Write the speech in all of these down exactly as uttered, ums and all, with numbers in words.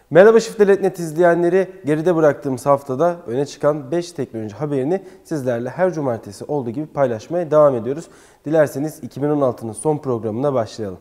Merhaba Şifreler nokta net izleyenleri, geride bıraktığımız haftada öne çıkan beş teknoloji haberini sizlerle her cumartesi olduğu gibi paylaşmaya devam ediyoruz. Dilerseniz iki bin on altının son programına başlayalım.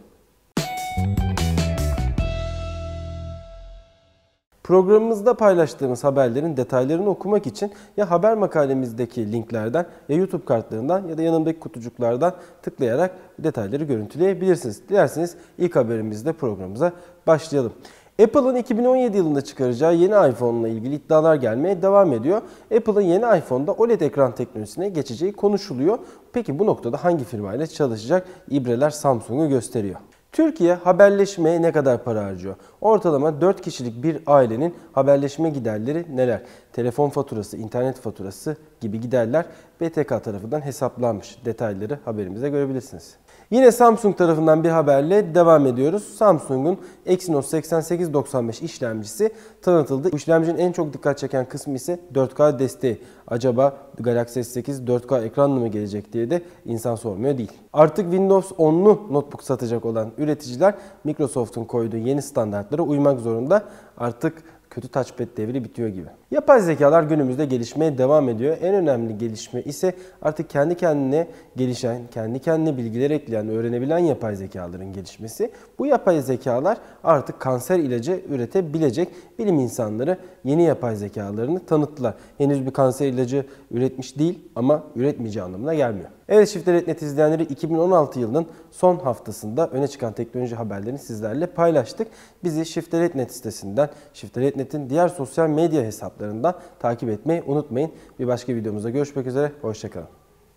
Programımızda paylaştığımız haberlerin detaylarını okumak için ya haber makalemizdeki linklerden ya YouTube kartlarından ya da yanındaki kutucuklardan tıklayarak detayları görüntüleyebilirsiniz. Dilerseniz ilk haberimizde programımıza başlayalım. Apple'ın iki bin on yedi yılında çıkaracağı yeni iPhone ile ilgili iddialar gelmeye devam ediyor. Apple'ın yeni iPhone'da O L E D ekran teknolojisine geçeceği konuşuluyor. Peki bu noktada hangi firma ile çalışacak? İbreler Samsung'u gösteriyor. Türkiye haberleşmeye ne kadar para harcıyor? Ortalama dört kişilik bir ailenin haberleşme giderleri neler? Telefon faturası, internet faturası gibi giderler B T K tarafından hesaplanmış. Detayları haberimize görebilirsiniz. Yine Samsung tarafından bir haberle devam ediyoruz. Samsung'un Exynos seksen sekiz doksan beş işlemcisi tanıtıldı. Bu işlemcinin en çok dikkat çeken kısmı ise dört K desteği. Acaba Galaxy S sekiz dört K ekranla mı gelecek diye de insan sormuyor değil. Artık Windows onlu notebook satacak olan üreticiler Microsoft'un koyduğu yeni standartlara uymak zorunda. Artık kötü touchpad devri bitiyor gibi. Yapay zekalar günümüzde gelişmeye devam ediyor. En önemli gelişme ise artık kendi kendine gelişen, kendi kendine bilgiler ekleyen, öğrenebilen yapay zekaların gelişmesi. Bu yapay zekalar artık kanser ilacı üretebilecek. Bilim insanları yeni yapay zekalarını tanıttılar. Henüz bir kanser ilacı üretmiş değil ama üretmeyeceği anlamına gelmiyor. Evet Şifreler nokta net izleyenleri, iki bin on altı yılının son haftasında öne çıkan teknoloji haberlerini sizlerle paylaştık. Bizi Şifreler nokta net sitesinden, Şifreler nokta net'in diğer sosyal medya hesaplarından takip etmeyi unutmayın. Bir başka videomuzda görüşmek üzere, hoşça kalın.